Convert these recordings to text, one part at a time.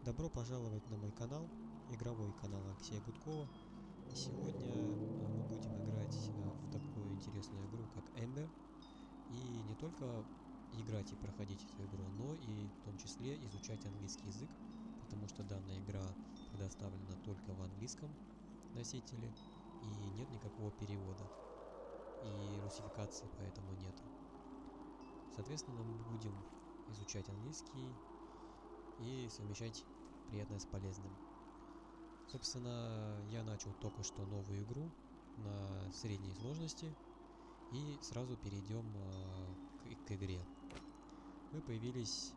Добро пожаловать на мой канал, игровой канал Алексея Гудкова. Сегодня мы будем играть в такую интересную игру, как Ember. И не только играть и проходить эту игру, но и в том числе изучать английский язык, потому что данная игра предоставлена только в английском носителе и нет никакого перевода. И русификации поэтому нет. Соответственно, мы будем изучать английский и совмещать приятное с полезным. Собственно, я начал только что новую игру на средней сложности и сразу перейдем к игре. Мы появились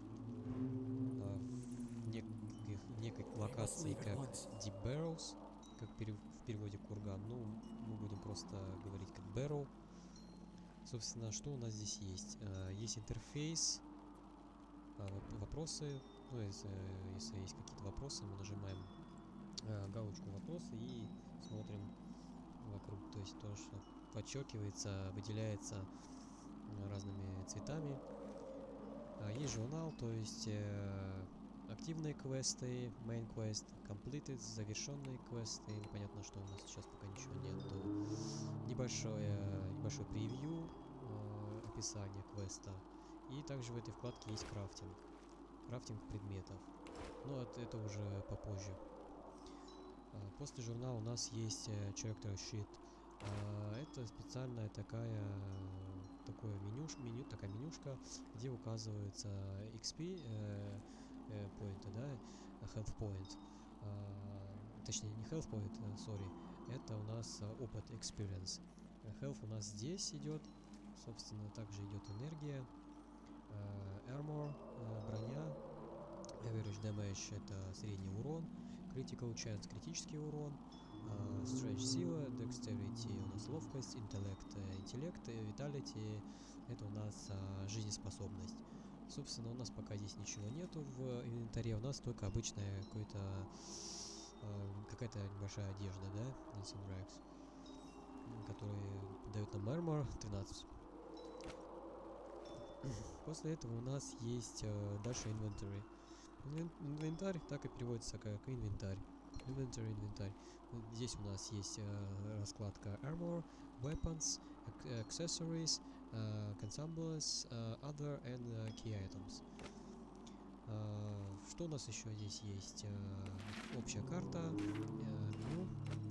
в некой локации как Deep Barrels, как в переводе курган. Ну, мы будем просто говорить как Barrel. Собственно, что у нас здесь есть? Есть интерфейс, вопросы. Ну, если есть какие-то вопросы, мы нажимаем галочку вопросы и смотрим вокруг. То есть то, что подчеркивается, выделяется разными цветами. Есть журнал, то есть активные квесты, main quest, completed, завершенные квесты. Непонятно, что у нас сейчас пока ничего нету. Небольшой превью, описание квеста. И также в этой вкладке есть крафтинг предметов. Но это уже попозже. После журнала у нас есть character sheet. Это специальная такая менюшка, где указывается XP point, да, health point. Точнее, не health point, sorry, это у нас опыт, experience. Health у нас здесь идет, собственно, также идет энергия, armor, броня, average damage это средний урон, critical chance критический урон, stretch сила, dexterity у нас ловкость, интеллект, vitality это у нас жизнеспособность. Собственно, у нас пока здесь ничего нету в инвентаре, у нас только обычная какая-то небольшая одежда, да, Dancing Rags, который дает нам armor 13. После этого у нас есть дальше inventory. Инвентарь так и переводится как инвентарь. Инвентарь. Здесь у нас есть раскладка Armor, Weapons, Accessories, Consumables, Other and Key Items. Что у нас еще здесь есть? Общая карта, меню,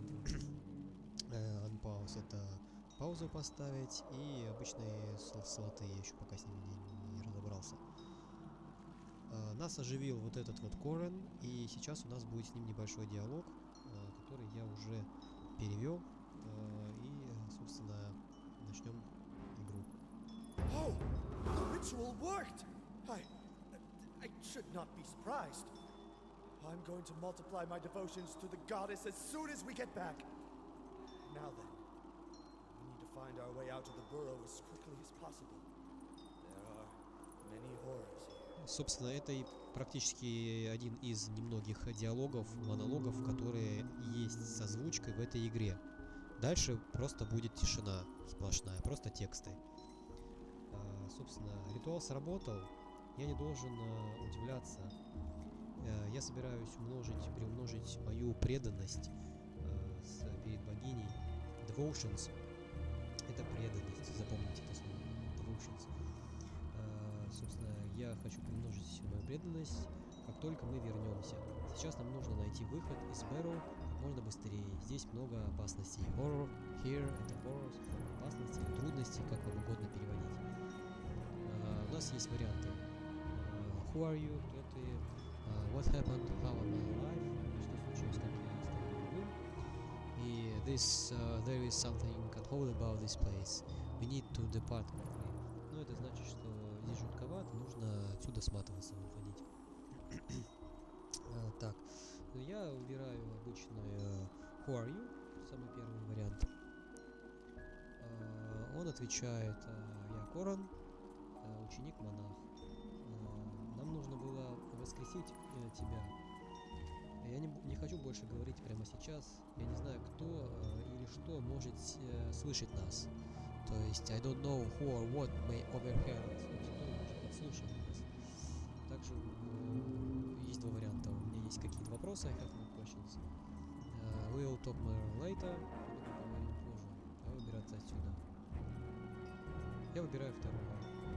Unpause это паузу поставить и обычные слоты, я еще пока с ними не разобрался. Нас оживил вот этот вот Корен, и сейчас у нас будет с ним небольшой диалог, который я уже перевел, и, собственно, начнем игру. Oh, the ritual worked! I should not be surprised. I'm going to multiply my devotions to the goddess as soon as we get back. Now then, we need to find our way out of the burrow as quickly as possible. There are many horrors here. Собственно, это и практически один из немногих диалогов, монологов, которые есть с озвучкой в этой игре. Дальше просто будет тишина сплошная, просто тексты. Собственно, ритуал сработал, я не должен удивляться. Я собираюсь приумножить мою преданность перед богиней. Devotions — это преданность, запомните это слово. Devotions. Собственно, я хочу приумножить мою преданность, как только мы вернемся. Сейчас нам нужно найти выход из Barrow как можно быстрее. Здесь много опасностей. Horror, here, это horrors, опасности, трудности, как вам угодно переводить. У нас есть варианты. Who are you? Кто ты? What happened? How am I alive? Что случилось? Как я стал живым? И there is something unholy about this place. We need to depart quickly. Ну, это значит, что здесь жутковато, нужно отсюда сматываться, выходить. Так, я выбираю обычный Who are you? Самый первый вариант. Он отвечает: я Коран, ученик-монах. Нам нужно было воскресить тебя. Я не хочу больше говорить прямо сейчас. Я не знаю, кто или что может слышать нас. То есть I don't know who or what may overhear us. Кто может подслушивать нас. Также есть два варианта. У меня есть какие-то вопросы, I have no questions. We'll talk more later. Поговорим позже. Давай выбираться отсюда. Я выбираю второго.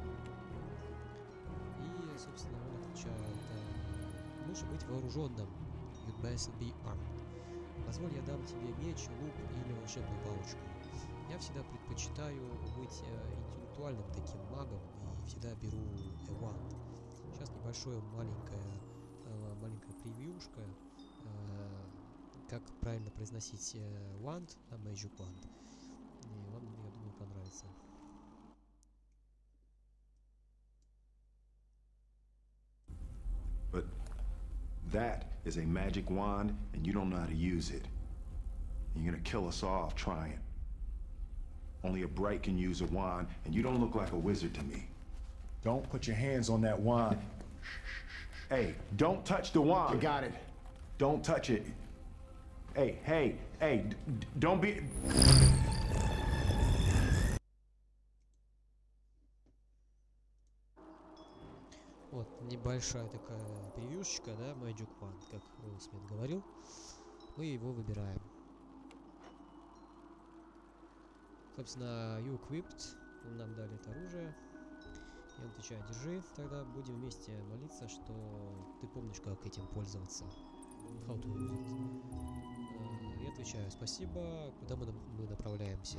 И, собственно, он отвечает: лучше быть вооруженным. You'd best be armed. Позволь, я дам тебе меч, лук или волшебную палочку. Я всегда предпочитаю быть интеллектуальным таким магом и всегда беру a wand. Сейчас небольшое маленькая превьюшка, как правильно произносить wand, magic wand. И вам, я думаю, понравится. But that is a magic wand, and you don't know how to use it. You're gonna kill us off trying. Only a bright can use a wand, and you don't look like a wizard to me. Don't put your hands on that wand. Hey, don't touch the wand. You got it. Don't touch it. Hey, don't be... Вот, небольшая такая превьюшечка, да, Magic Wand, как Уилл Смит говорил. Мы его выбираем. Собственно, you equipped, нам дали это оружие. И он отвечает: держи, тогда будем вместе молиться, что ты помнишь, как этим пользоваться. How to use it. Я отвечаю: спасибо. Куда мы направляемся?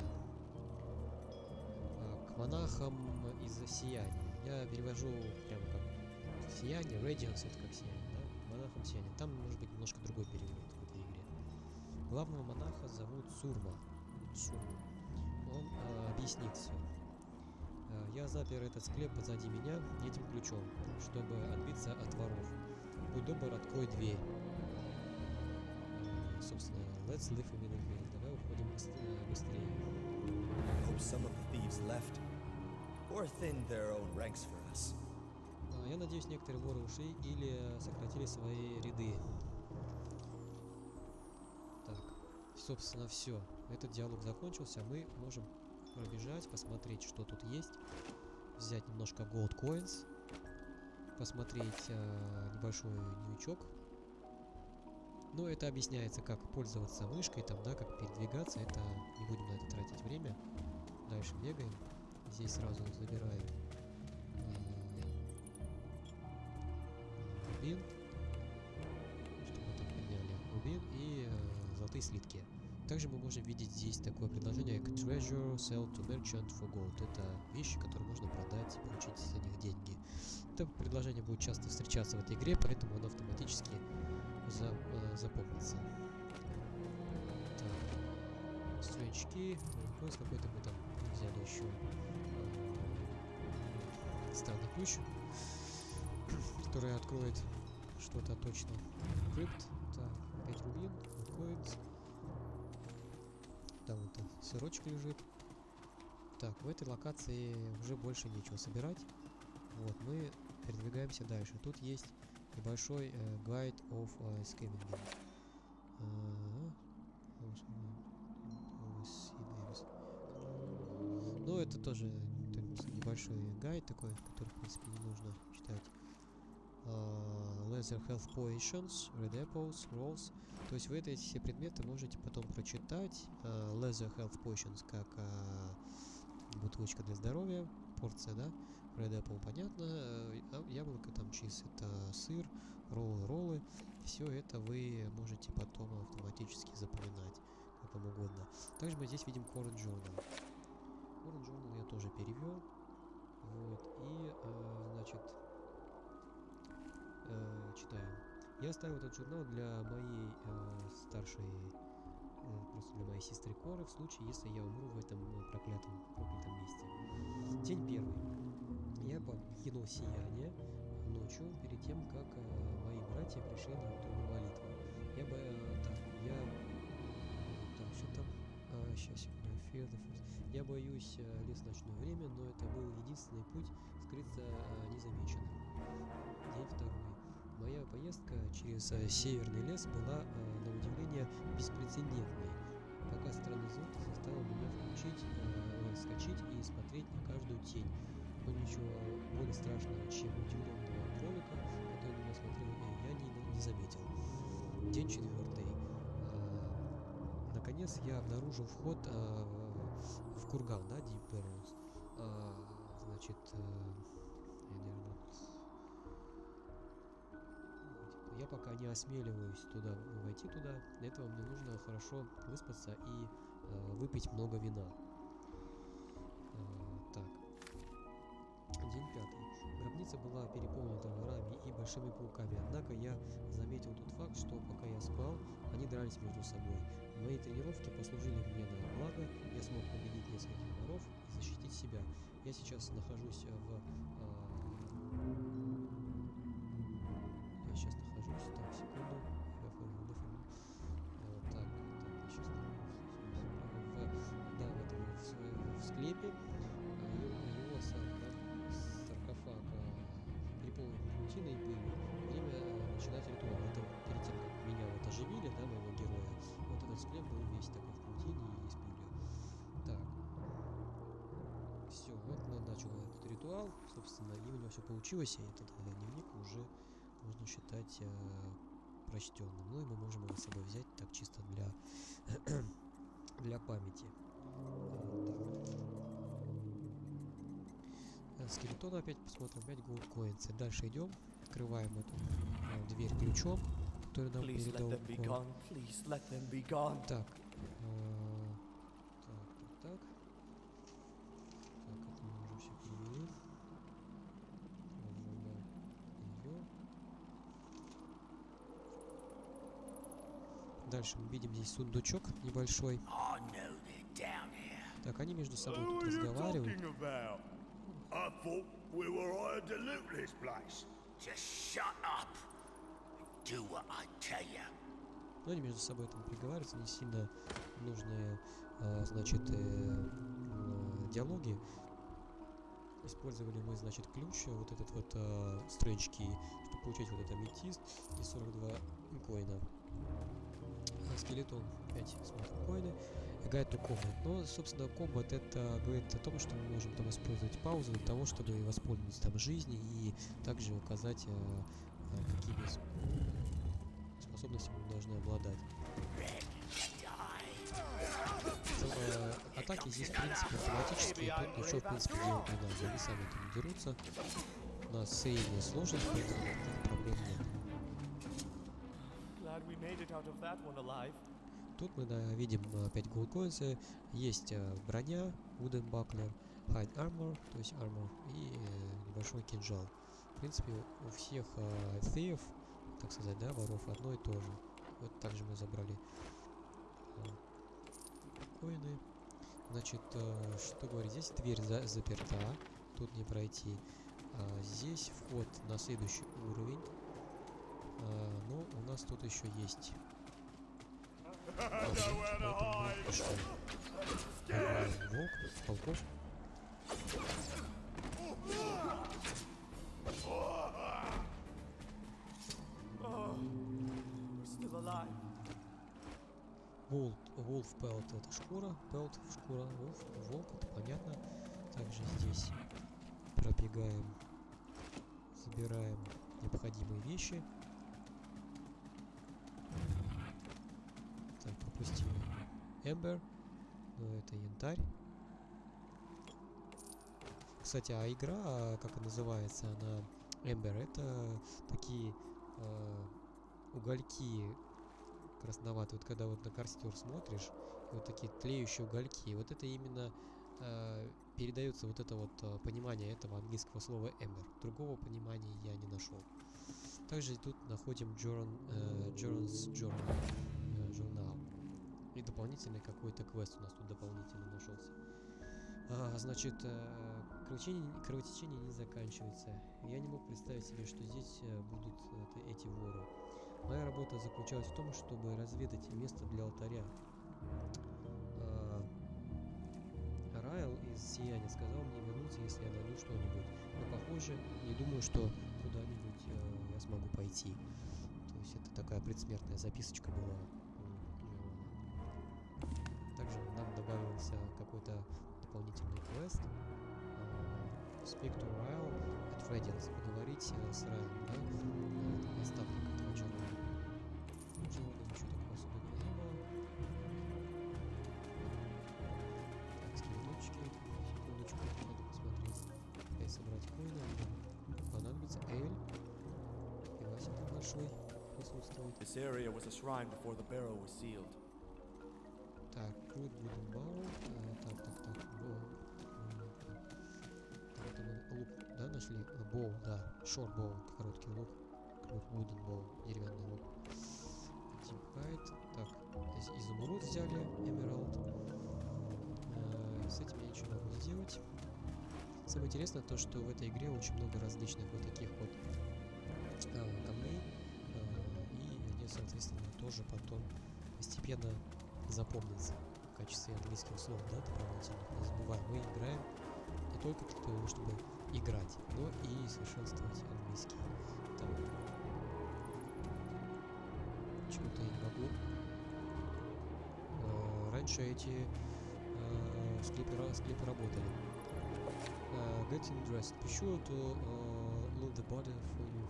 К монахам из-за сияния. Я перевожу прямо как сияние, radiance это как сияние, да? Монахам сияние. Там может быть немножко другой перевод в этой игре. Главного монаха зовут Сурма. Он объяснит все. Я запер этот склеп позади меня этим ключом, чтобы отбиться от воров. Будь добр, открой дверь. Собственно, let's leave him in the field. Давай уходим быстрее. I hope some of the thieves left or thinned their own ranks for us. Я надеюсь, некоторые воры ушли или сократили свои ряды. Так, собственно, все. Этот диалог закончился. Мы можем пробежать, посмотреть, что тут есть. Взять немножко gold coins. Посмотреть небольшой дневничок. Но это объясняется, как пользоваться мышкой, там, да, как передвигаться. Это не будем на это тратить время. Дальше бегаем. Здесь сразу забираем рубин. Что мы там подняли? Рубин и золотые слитки. Также мы можем видеть здесь такое предложение как treasure sell to merchant for gold. Это вещи, которые можно продать и получить за них деньги. Это предложение будет часто встречаться в этой игре, поэтому оно автоматически запомнится. Так. Странички. Какой-то мы там взяли еще странный ключ, который откроет что-то точно. Crypt. Так, 5 рубин. Coins. Там вот сырочек лежит. Так, в этой локации уже больше нечего собирать. Вот, мы передвигаемся дальше. Тут есть небольшой Guide of Scavenging. Ну, это тоже небольшой гайд такой, который, в принципе, не нужно читать. Leather Health Potions, Red Apples, Rolls. То есть вы эти все предметы можете потом прочитать. Leather Health Potions как бутылочка для здоровья, порция, да? Red Apple, понятно. Яблоко, там чиз, это сыр, роллы. Все это вы можете потом автоматически запоминать, как вам угодно. Также мы здесь видим Current Journal. Current Journal я тоже перевел. Вот, и, значит, читаем. Я оставил этот журнал для моей старшей, просто для моей сестры Коры, в случае, если я умру в этом проклятом месте. День первый. Я покинул сияние ночью, перед тем, как мои братья пришли на утреннюю молитву. Я боюсь лес в ночное время, но это был единственный путь скрыться незамеченным. День второй. Моя поездка через северный лес была, на удивление, беспрецедентной. Пока странный звук заставил меня вскочить и смотреть на каждую тень. Но ничего более страшного, чем удивленного ролика, который я смотрел, я не заметил. День 4. Наконец я обнаружил вход в курган, да, Deep Barrels. Значит, я пока не осмеливаюсь войти туда. Для этого мне нужно хорошо выспаться и выпить много вина. Так. День 5. Гробница была переполнена ворами и большими пауками, однако я заметил тот факт, что пока я спал, они дрались между собой. Мои тренировки послужили мне на благо, я смог победить нескольких воров и защитить себя. Я сейчас нахожусь так, секунду. В склепе. Его саркофаг переполнен паутиной и пылью. Время начинать ритуал. Это перед тем, как меня вот оживили, да, моего героя. Вот этот склеп был весь такой в паутине и из пыли. Так. Все, вот начал этот ритуал. Собственно, и у него все получилось, и этот дневник уже можно считать прочтенным. Ну и мы можем его с собой взять так чисто для памяти. Скелетон опять посмотрим, 5 gold coins. Дальше идем, открываем эту дверь ключом, который нам передал Кон. Так. Так, это мы уже все перевели. Ее. Дальше мы видим здесь сундучок небольшой. Так, они между собой тут разговаривают. I thought we were hired to loot this place. Just shut up. Do what I tell you. Ну, они между собой там приговариваются, не сильно нужные, значит, диалоги. Использовали мы, значит, ключ, вот этот вот Strange Key, чтобы получить вот этот аметист и 42 коина. Скелетон 5 смотрим коины. Guide to Combat. Но, собственно, Combat это говорит о том, что мы можем там использовать паузу для того, чтобы воспользоваться там жизнью и также указать, какими способностями мы должны обладать. Атаки здесь, в принципе, автоматические. Тут ничего, в принципе, делать не надо. Они сами там дерутся. У нас средняя сложность, поэтому никаких проблем нет. Тут мы видим 5 gold coins, есть броня, wooden buckler, hide armor, то есть armor, и небольшой кинжал. В принципе, у всех thief, так сказать, да, воров одно и то же. Вот также мы забрали коины. Значит, что говорить, здесь дверь заперта, тут не пройти. Здесь вход на следующий уровень. Но у нас тут еще есть волк, полков. Wolf pelt это шкура, pelt шкура, волк это понятно. Также здесь пробегаем, забираем необходимые вещи. Так, пропустим Эмбер, но это янтарь. Кстати, а игра, как и называется она, Эмбер, это такие угольки красноватые. Вот когда вот на костер смотришь, вот такие тлеющие угольки. Вот это именно передается вот это вот понимание этого английского слова Ember. Другого понимания я не нашел. Также тут находим Journ's журнал. И дополнительный какой-то квест у нас тут дополнительно нашелся. Значит, кровотечение не заканчивается. Я не мог представить себе, что здесь будут эти воры. Моя работа заключалась в том, чтобы разведать место для алтаря. Райл из Сияния сказал мне вернуться, если я найду что-нибудь. Но, похоже, не думаю, что куда-нибудь я смогу пойти. То есть это такая предсмертная записочка была. Также нам добавился какой-то дополнительный квест. Speak to Rail at Фреддинс, поговорить с Райаном, да? Наставник этого Джерона. Джерона ничего такого особенного не было. Так, скелеточки. Секундочку, надо посмотреть. И собрать коины. Понадобится Эль. Пивасик большой присутствует. This area was a shrine before the barrow was sealed. Так, Fruit Wooden Bowl. Так. Это мы лук, да, нашли? Боу, да. Short bow, короткий лук. Wooden bow, деревянный лук. Deep Hide. Так, изумруд взяли, Emerald. С этим я ничего не могу сделать. Самое интересное то, что в этой игре очень много различных вот таких вот камней. И они, соответственно, тоже потом постепенно запомнятся в качестве английских слов, да, дополнительных. Не забываем, мы играем не только для того, чтобы играть, но и совершенствовать английский. Так. Почему-то я не могу. Раньше эти склепы работали. Getting dressed. Be sure to load the body for you.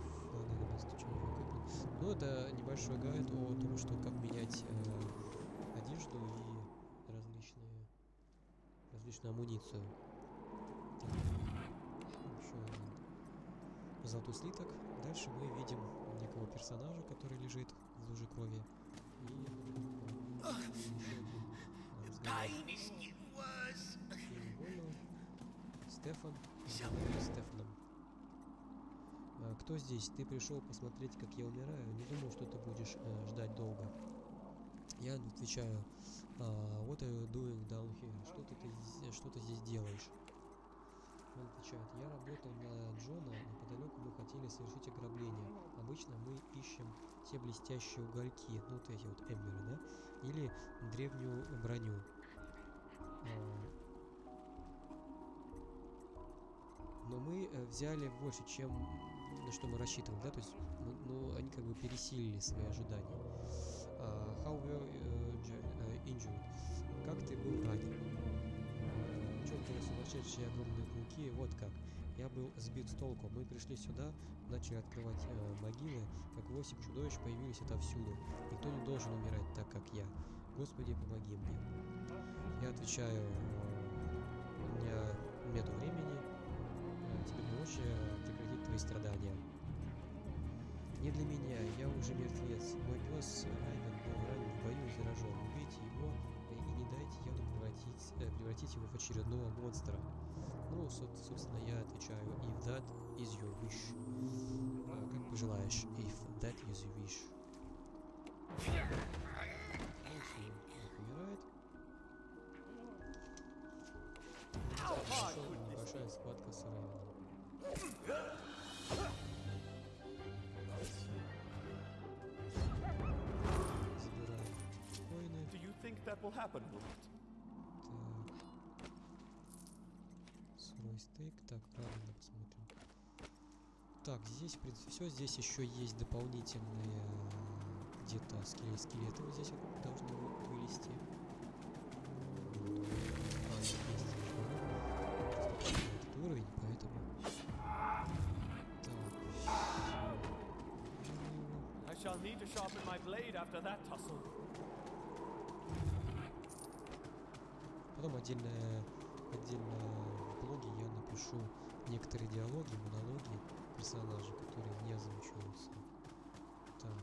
Ну, это небольшой гайд о том, что как менять одежду и различную амуницию. Так. Еще один золотой слиток. Дальше мы видим некого персонажа, который лежит в луже крови. И Стефан. Стефаном. Кто здесь? Ты пришел посмотреть, как я умираю? Не думал, что ты будешь ждать долго. Я отвечаю, what are you doing down here? Что ты здесь делаешь? Он отвечает, я работал на Джона, неподалеку мы хотели совершить ограбление. Обычно мы ищем те блестящие угольки, ну вот эти вот эмберы, да? Или древнюю броню. Но мы взяли больше, чем на что мы рассчитывали, да? То есть, они как бы пересилили свои ожидания. How were injured? Как ты был ранен? Чёртовы сумасшедшие огромные пауки, вот как. Я был сбит с толку. Мы пришли сюда, начали открывать могилы, как 8 чудовищ появились отовсюду. Никто не должен умирать так, как я. Господи, помоги мне. Я отвечаю, у меня нету времени, тебе помочь прекратить твои страдания. Не для меня, я уже мертвец. Мой пес Райвен был ранен в бою и заражен. Убейте его и не дайте яду превратить его в очередного монстра. Ну, собственно, я отвечаю, if that is your wish. Как пожелаешь, if that is your wish. Умирает. Большая схватка с Райвеном. Забираем коины. Do you think that will happen, Wilmot? Так. Сырой стейк. Так, правильно посмотрим. Так, здесь, в принципе, все. Здесь еще есть дополнительные где-то скелеты. Вот здесь вот должны вылезти. Есть этот уровень, поэтому... I shall need to sharpen my blade after that tussle. Потом отдельно в блоге я напишу некоторые диалоги, монологи персонажей, которые не озвучиваются. Так.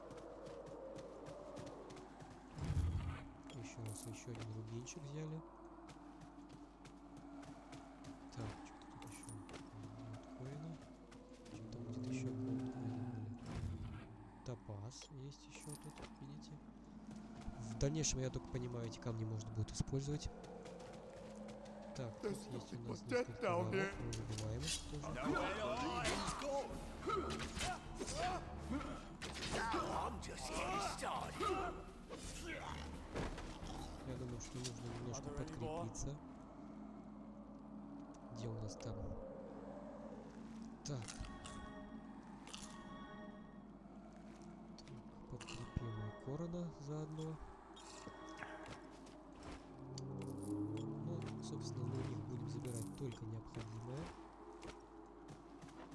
Еще один рубинчик взяли. Так, что-то тут еще. Коина. Что-то будет еще коина. Топаз есть еще тут, видите. В дальнейшем, я только понимаю, эти камни можно будет использовать. Так, тут есть у нас несколько воров, мы выбиваем их тоже. Я думаю, что нужно немножко подкрепиться. Где у нас там? Так. Подкрепим и Корона заодно. Ну, собственно, мы у них будем забирать только необходимое.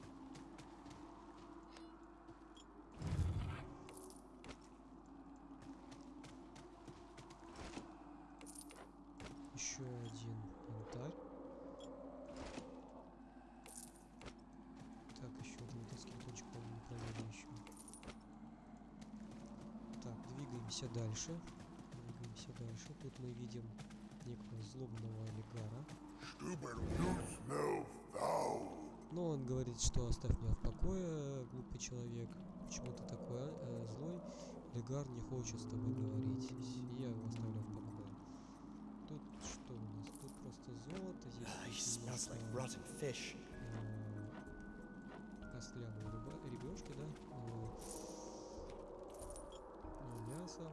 Двигаемся дальше. Двигаемся дальше. Тут мы видим некого злобного олигара. Но он говорит, что оставь меня в покое, глупый человек. Почему ты такой злой? Олигар не хочет с тобой говорить. И я его оставляю в покое. Тут что у нас? Тут просто золото. Здесь костлявые ребешки, да? Мясо.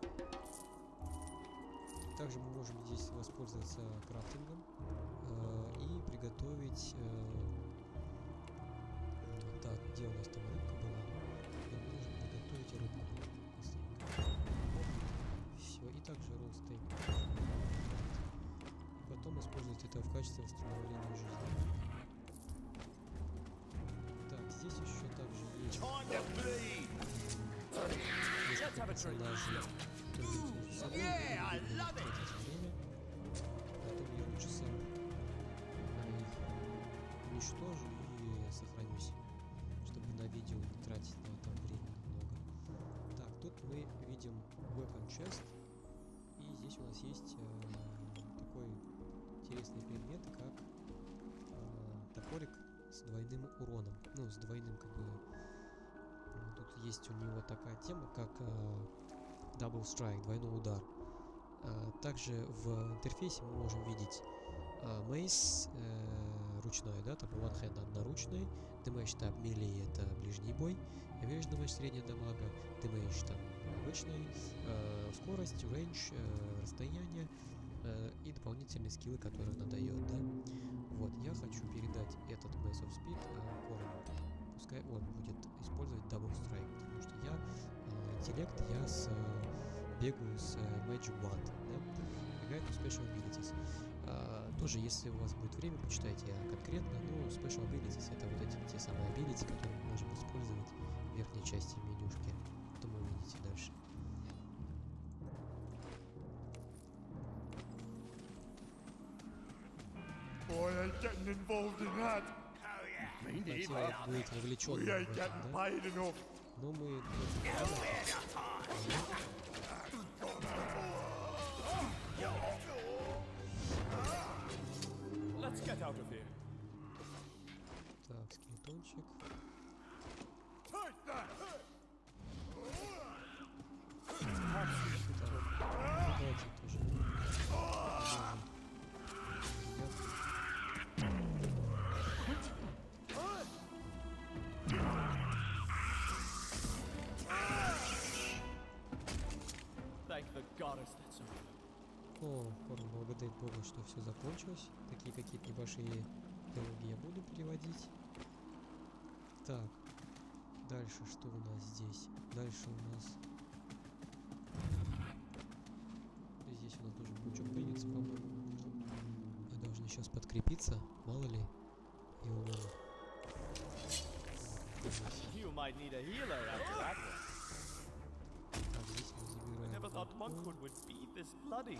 Также мы можем здесь воспользоваться крафтингом и приготовить... Так, где у нас там рыбка была? Мы можем приготовить рыбку. Все, и также ролл-стейк. Потом использовать это в качестве восстановления жизни. Так, здесь еще также есть несколько персонажей, которые между собой тратить время. Поэтому я лучше сам их уничтожу и сохранюсь, чтобы на видео не тратить на это времени много. Так, тут мы видим weapon chest, и здесь у нас есть такой интересный предмет, как топорик с двойным уроном, ну, с двойным как бы. Тут есть у него такая тема, как double strike, двойной удар. Также в интерфейсе мы можем видеть мейс ручной, да, там one hand одноручный, damage там melee это ближний бой, average damage средняя дамага, damage там обычный, скорость, range, расстояние и дополнительные скиллы, которые она дает, да. Вот, я хочу передать этот Mace of Speed Корону. Пускай он будет использовать Double Strike, потому что я интеллект, я бегаю с Magic Wand, да, бегаю по Special Abilities. Тоже, если у вас будет время, почитайте конкретно, но Special Abilities это вот эти те самые abilities, которые мы можем использовать в верхней части менюшки. Что вы увидите дальше. Boy, I ain't getting involved in that. Хотел быть вовлеченным в этом, да? Но мы... Let's get out of here. Так, скелетончик. Давайте тоже. Thank the goddess that's over. О, Корн благодарит Бога, что все закончилось. Такие какие-то небольшие диалоги я буду переводить. Так, дальше что у нас здесь? Дальше у нас... Здесь у нас тоже паучок двигается, по-моему. Мы должны сейчас подкрепиться, мало ли. И он... You might need a healer after that one. Так, здесь мы забираем... Never thought балкон. Monkwood would be this bloody.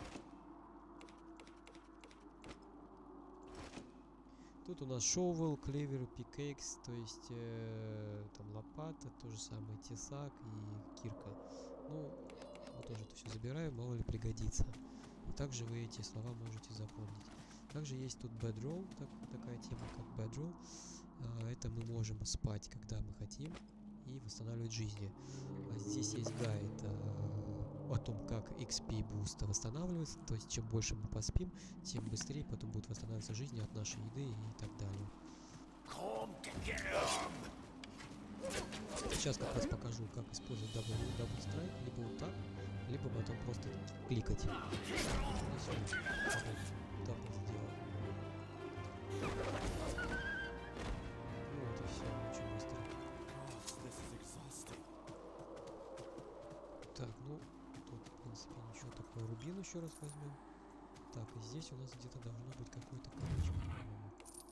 Тут у нас шоувел, клевер, пикэкс, то есть там лопата, то же самое тесак и кирка. Ну, мы тоже это все забираем, мало ли пригодится. И также вы эти слова можете запомнить. Также есть тут bedroll, такая тема как bedroll. Это мы можем спать, когда мы хотим, и восстанавливать жизни. Здесь есть гайд о том, как XP буст восстанавливается, то есть чем больше мы поспим, тем быстрее потом будет восстанавливаться жизнь от нашей еды и так далее. Сейчас как раз покажу, как использовать double strike, либо вот так, либо потом просто кликать. Double сделаем. Вот и все, очень быстро. Так, ну, тут, в принципе, ничего такого. Рубин еще раз возьмем. Так, и здесь у нас где-то должно быть какое-то колечко, по-моему.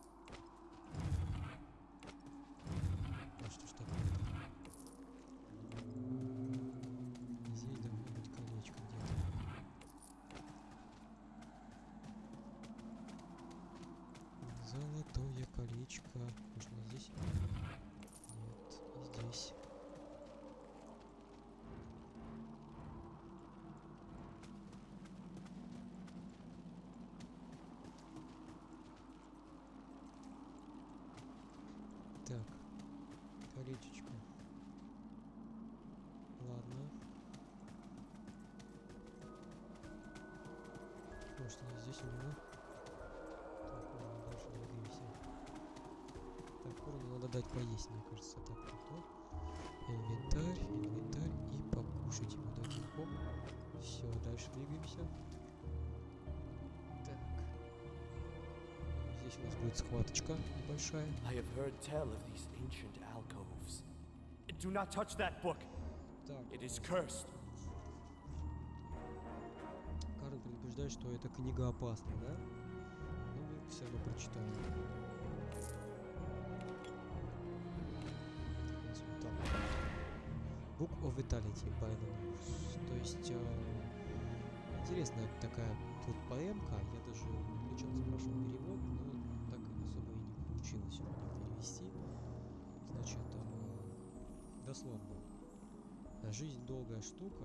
А что ж такое-то? Здесь должно быть колечко где-то. Золотое колечко. Может, не здесь? Нет, здесь. Так, колечечко. Ладно. Может, они здесь у него? Так, ладно, дальше двигаемся. Так, урону надо дать поесть, мне кажется. Так, то. Инвентарь, инвентарь и покушать ему дадим. Оп. Все, дальше двигаемся. Так. Здесь у нас будет схваточка небольшая. I have heard tell of these ancient alcoves. Do not touch that book. Так. It is cursed. Карен предупреждает, что эта книга опасна, да? Но мы все равно прочитаем. Так. Book of Vitality by the Nose. То есть, интересная такая тут поэмка. Я даже включал, спрашивал перевод, но так особо и не получилось у меня перевести. Значит, дословно. Жизнь долгая штука.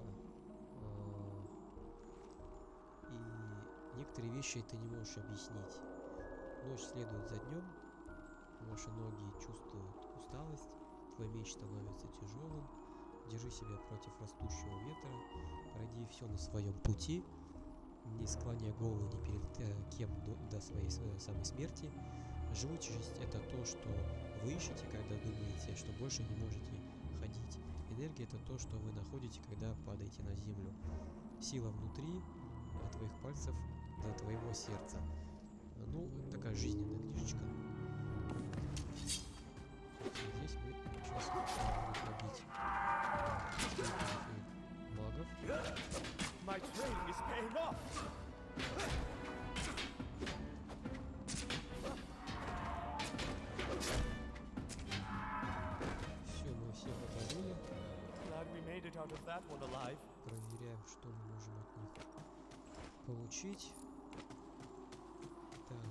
И некоторые вещи ты не можешь объяснить. Ночь следует за днем, ваши ноги чувствуют усталость, твой меч становится тяжелым, держи себя против растущего ветра, пройди все на своем пути, не склоняя голову ни перед кем до своей самой смерти. Живучесть — это то, что вы ищете, когда думаете, что больше не можете ходить. Энергия — это то, что вы находите, когда падаете на землю. Сила внутри твоих пальцев до твоего сердца. Ну, такая жизненная книжечка. Здесь мы сейчас будем побить магов. My training is paying off. Все, мы всех отложили. Glad we made it out of that one alive. Проверяем, что мы можем от них получить. Так.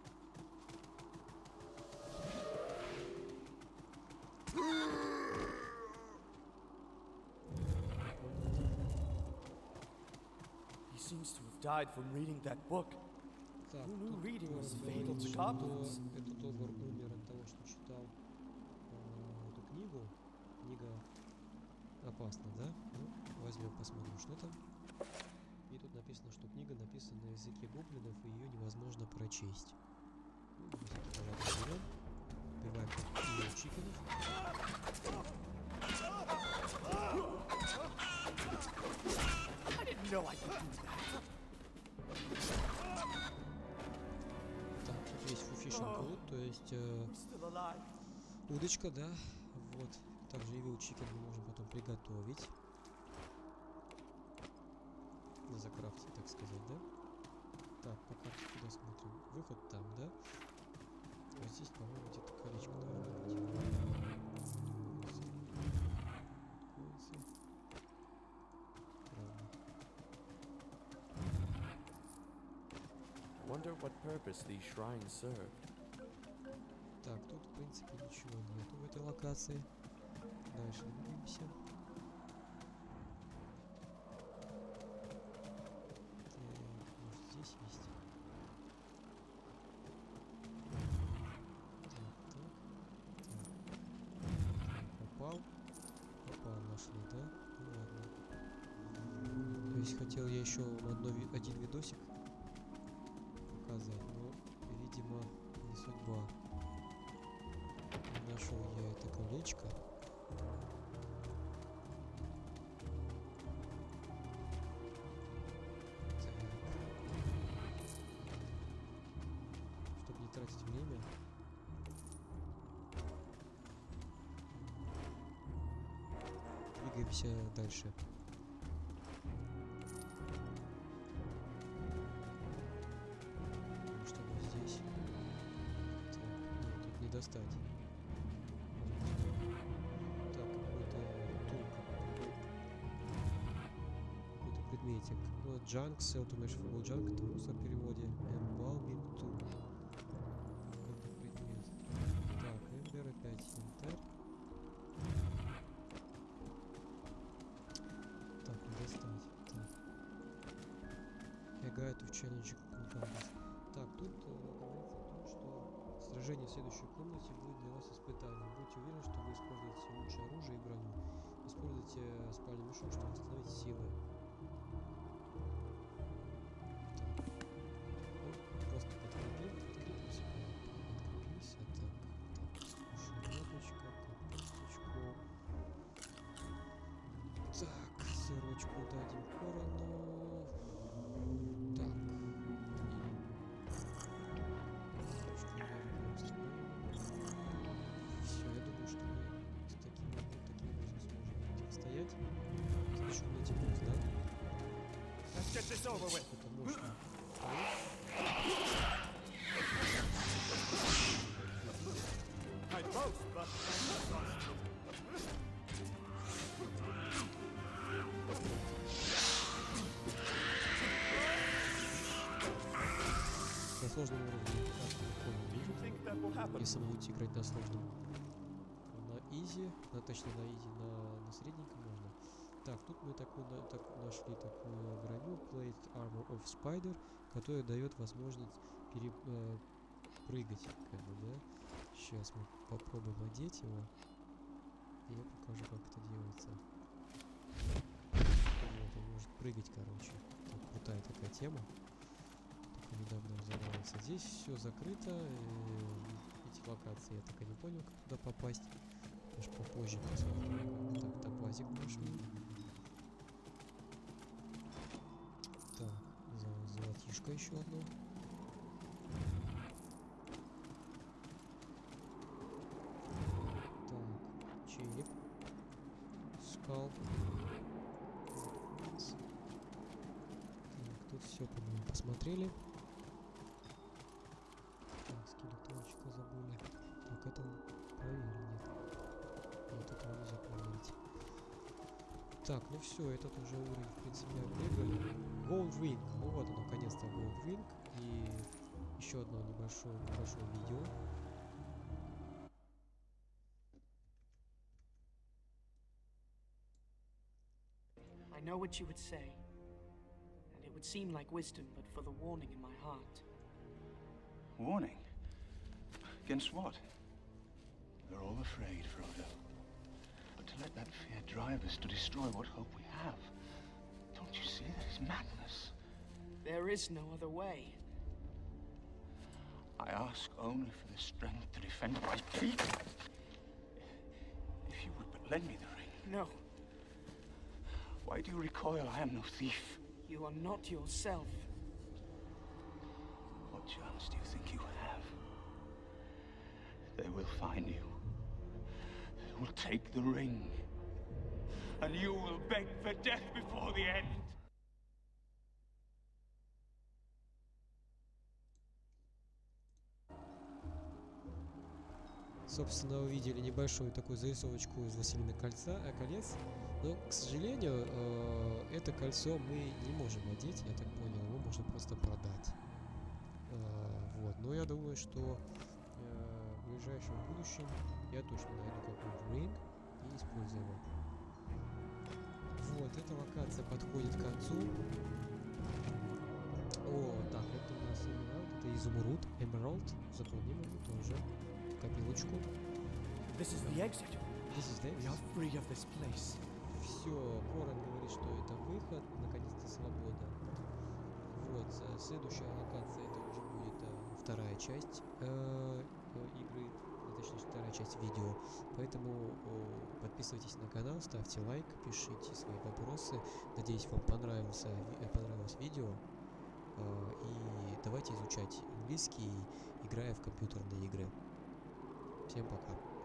He seems to have died from reading that book. Так, Who knew тут reading was Торн fatal говорит, to что goblins? этот Огр умер от того, что читал эту книгу. Книга опасна, да? Ну, возьмем, посмотрим, что там. И тут написано, что книга написана на языке гоблинов, и ее невозможно прочесть. Ну, на всякий порядок берем. Убиваем ее чикенов. I didn't know I could do that. Так, тут есть fishing food, то есть We're still alive. удочка, да? Вот. Также evil chicken мы можем потом приготовить. Закрафтить, так сказать, да? Так, по карте куда смотрим? Выход там, да? Вот здесь, по-моему, где-то колечко должно быть. Правда. Wonder what purpose these shrines serve. Так, тут, в принципе, ничего нету в этой локации. Дальше двигаемся. Может, здесь есть? Попал. Попал, нашли, да? Ну ладно. То есть хотел я еще один видосик показать, но, видимо, не судьба. Нашел я это колечко. Чтобы не тратить время. Двигаемся дальше. Что вот здесь? Так, нет, тут не достать. Так, какой-то какой-то предметик. Ну, junk, sell to match full junk, это мусор в переводе. Embalming tool. Какой-то предмет. Так, Ember опять инвентарь. Так, не достать. Так. A guide to challenge encounters. Так, тут говорится о том, что Вторжение в следующей комнате будет для вас испытанием. Будьте уверены, что вы используете лучшее оружие и броню. Используйте спальный мешок, чтобы восстановить силы. Просто подкрепимся. Так, сырочку дадим Корану. Так. Все, я думаю, что мы с таким образом сможем противостоять. Следующий комнате босс, да? Let's get this over with. Это мощно. I boast, but На сложном уровне легко не do you think that will happen? если вы будете играть на сложном. На изи, точно на изи, на средненьком можно. Так, тут мы нашли такую броню Plate Armor of Spider, которая дает возможность прыгать, как бы, да. Сейчас мы попробуем одеть его. И я покажу, как это делается. Вот, он может прыгать, короче. Так, крутая такая тема. Только недавно разобрался. Здесь все закрыто. Эти локации я так и не понял, как туда попасть. Может, попозже посмотрим. Так, топазик нашли. Так, золотишко еще одно. Так, череп. Скал. Так, тут все, по-моему, посмотрели. Так, скелетончика забыли. Так, это проверили, нет. Нет, этого нельзя проверить. Так, ну все, этот уже уровень, в принципе, оббегали. Gold Ring. Ну вот он, наконец-то Gold Ring. И еще одно небольшое видео. I know what you would say, and it would seem like wisdom, but for the warning in my heart. Warning? Against what? We're all afraid, Frodo. But to let that fear drive us to destroy what hope we have, don't you see that is madness? There is no other way. I ask only for the strength to defend my people. If you would but lend me the ring. No, Why do you recoil? I am no thief. you are not yourself. What chance do you think you have? They will find you. They will take the ring. And you will beg for death before the end. Собственно, увидели небольшую такую зарисовочку из «Властелина колец». Но, к сожалению, это кольцо мы не можем одеть, я так понял, его можно просто продать. Вот, но я думаю, что в ближайшем будущем я точно найду какой-нибудь ринг и использую его. Вот, эта локация подходит к концу. О, так, это у нас Emerald, это изумруд, Emerald, запомним его тоже. Копилочку. This is the exit. This is the We are free of this place. Все, Коран говорит, что это выход, наконец-то свобода. Вот, следующая локация, это уже будет вторая часть игры, точнее, вторая часть видео. Поэтому подписывайтесь на канал, ставьте лайк, пишите свои вопросы. Надеюсь, вам понравилось видео. И давайте изучать английский, играя в компьютерные игры. Всем пока.